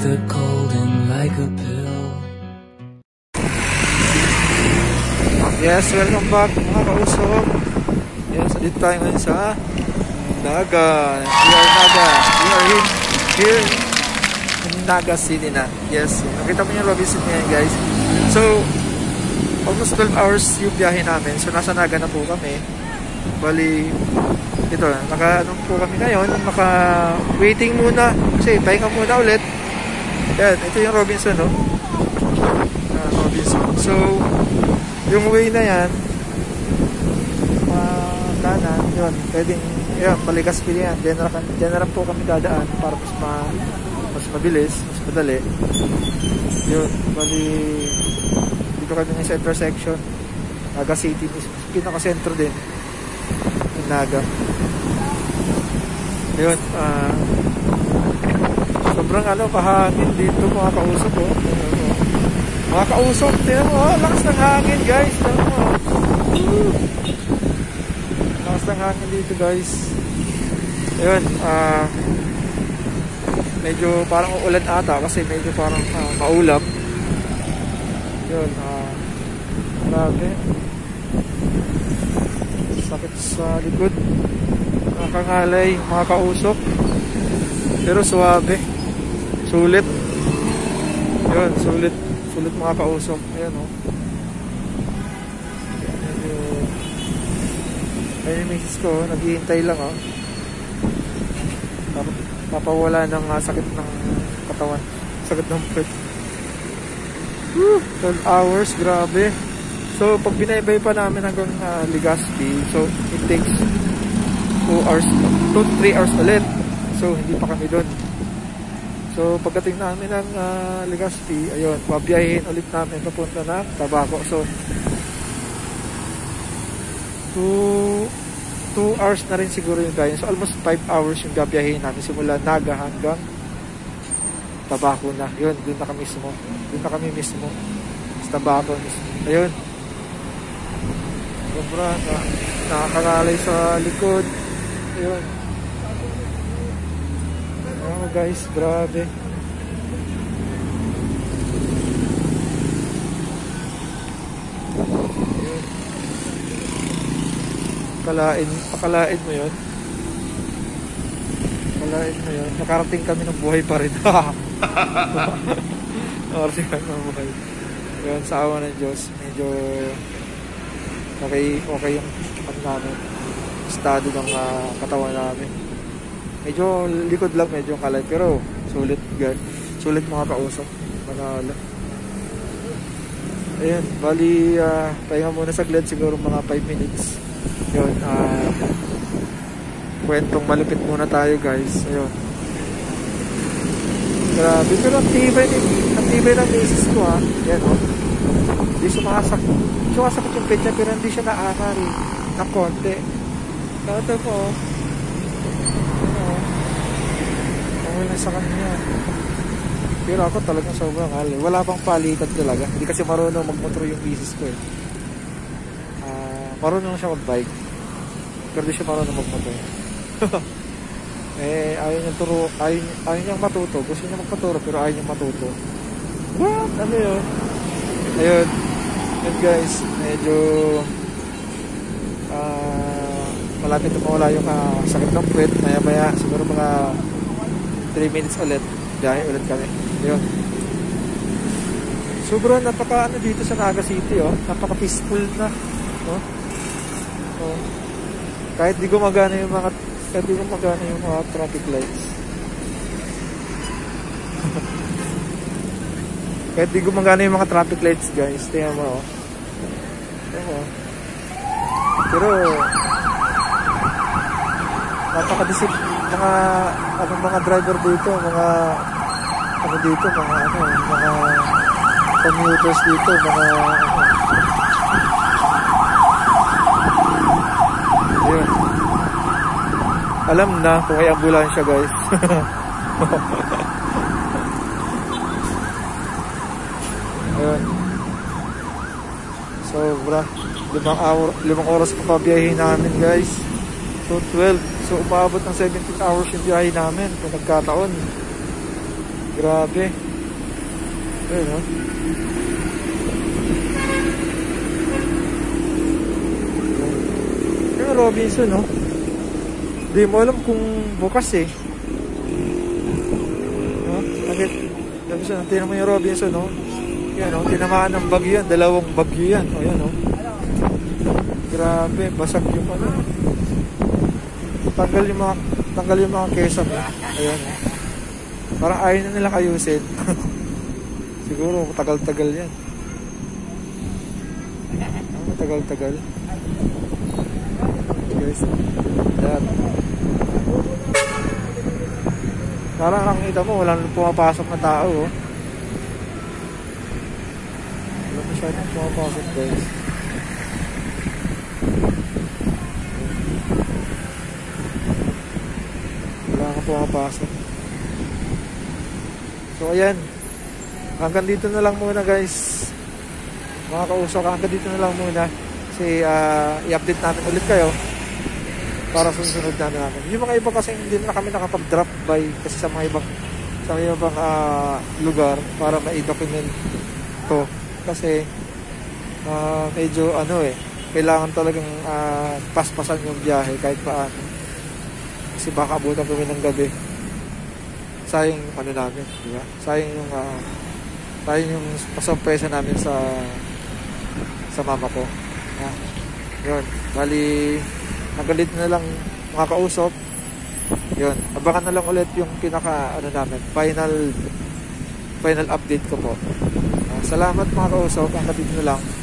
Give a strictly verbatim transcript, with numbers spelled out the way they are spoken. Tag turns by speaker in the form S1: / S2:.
S1: the cold and like a pill.
S2: Yes, welcome back mga kausok. Yes, dito tayo ngayon sa Naga. We are Naga. We are in, here in Naga City na. Yes, nakita mo yung Robinson ngayon guys. So, almost twelve hours yung biyahe namin. So, nasa Naga na po kami. Bali, ito, naka ano po kami ngayon. Naka waiting muna. Kasi, pahinga muna ulit. Yan, ito yung Robinson, no? Uh, Robinson. So, yung way na yan, uh, kanan, yun, pwedeng, yan, Paligaspi yan. Diyan na, diyan na po kami dadaan para mas, ma, mas mabilis, mas madali. Yun, bali, dito kami ng sa intersection. Naga City, pinaka-sentro din. Yung Naga. Yun, ah, uh, sobrang ano, kahangin dito mga kausap, oh. Mga kausap, tinan mo, oh, lakas ng hangin guys. Tinan mo, uh, lakas ng hangin dito guys. Ayun, ah, uh, medyo parang uulan ata kasi medyo parang uh, maulap. Yun, ah, uh, grabe. Sakit sa likod. Nakakangalay, mga kausap. Pero suwabe. Sulit. Yun, sulit. Sulit mga kausok. Ayan o. Oh. Ayun yung misis ko. Naghihintay lang o. Oh. Papawala ng uh, sakit ng katawan. Sakit ng pet. twelve hours. Grabe. So, pag binaybay pa namin hanggang uh, Legazpi, so, it takes two hours, two to three hours ulit. So, hindi pa kami doon. So, pagdating namin ng uh, Legazpi, ayun, babiyahin ulit namin papunta na Tabaco. So, two hours na rin siguro yung gaya. So, almost five hours yung babiyahin namin simula Naga hanggang Tabaco na. Yun, doon na kami mismo. Doon na kami mismo. Sa Tabaco mismo. Ayun. Sobra, na, nakakangalay sa likod. Ayun. Oh guys, grabe. Pakalain, pakalain mo yun. Pakalain mo yun. Nakarating kami ng buhay pa rin. Nakarating kami ng buhay. Yun, sa awa ng Diyos, medyo okay, okay yung ano namin, estado ng uh, katawan namin. Medyo likod lang, medyo kalay, pero sulit guys, sulit mga kausap, manalo. Ayan, bali uh, pahinga muna sa glad, siguro mga five minutes. Yun, uh, kwentong malupit muna tayo guys. Ayun, grabe, pero ang tibay ang tibay ng misis ko ha. Yan o, oh. Hindi sumasakit, sumasakit yung pet niya, pero hindi siya naakar eh, na konti. Kata po, na sa kanya. Pero ako talagang sobrang hali. Wala pang palitan talaga. Hindi kasi marunong magmotor yung misis ko eh. Uh, marunong siya magbike. Pero di siya marunong magmotor. Eh, ayaw niyang turo, ayaw, ayaw niyang matuto. Gusto niya magpaturo pero ayaw niyang matuto. What? Ano yun? Ayun. Yun guys. Medyo uh, malapit na mawala yung uh, sakit ng puwet. Maya maya siguro mga three minutes ulit, biyahe ulit kami. Yun. Sobrang napaka ano dito sa Naga City, oh. Napaka peaceful na, no? Oh. Kahit di gumagana yung mga kahit di gumagana yung mga traffic lights. Kahit di gumagana yung mga traffic lights, guys. Tingnan mo, oh. Tingnan mo. Pero napaka-disip mga ano mga driver dito, mga ano dito, mga ano, mga commuters dito, mga ano. Ayun. Alam na kung may ambulansya guys. Ayun. Sobra. Limang, hour, limang oras pa pabiyahin namin guys. So twelve. So umabot ng seventeen hours yung biyahe namin kung nagkataon. Grabe. Ayun, no? Yung Robinson, no? Di mo alam kung bukas eh. No? Bakit? Robinson, tinan mo yung Robinson, no? Yan, no? Tinamaan ng bagyo yan. Dalawang bagyo yan. O, yan, no? Grabe, basag yung ano. Tanggal yung mga, tanggal yung mga kesam. Eh. Ayan, no? Parang ayaw na nilang ayusin. Siguro, tagal-tagal yan. Tagal-tagal. Guys, yan. Parang nakikita mo, walang pumapasok na tao, oh. Wala masyadong pumapasok, guys. Wala kang pumapasok. So, ayan. Hanggang dito na lang muna, guys. Mga kausok, hanggang dito na lang muna. Kasi, uh, i-update natin ulit kayo para susunod na namin. Yung mga iba kasi hindi na kami nakapag-drop by kasi sa mga ibang sa mga ibang uh, lugar para ma-document to. Kasi uh, medyo ano eh, kailangan talagang uh, paspasan yung biyahe kahit paano. Kasi baka abutan kami ng gabi. Sayang ano namin, di ba? Sayang yung uh, sayang yung pasurpresa namin sa sa mama ko. Ah, yun. Bali hanggang dito na lang mga kausap. Yun, abangan na lang ulit yung pinaka ano namin, final final update ko po. Uh, salamat mga kausap, hanggang dito na lang.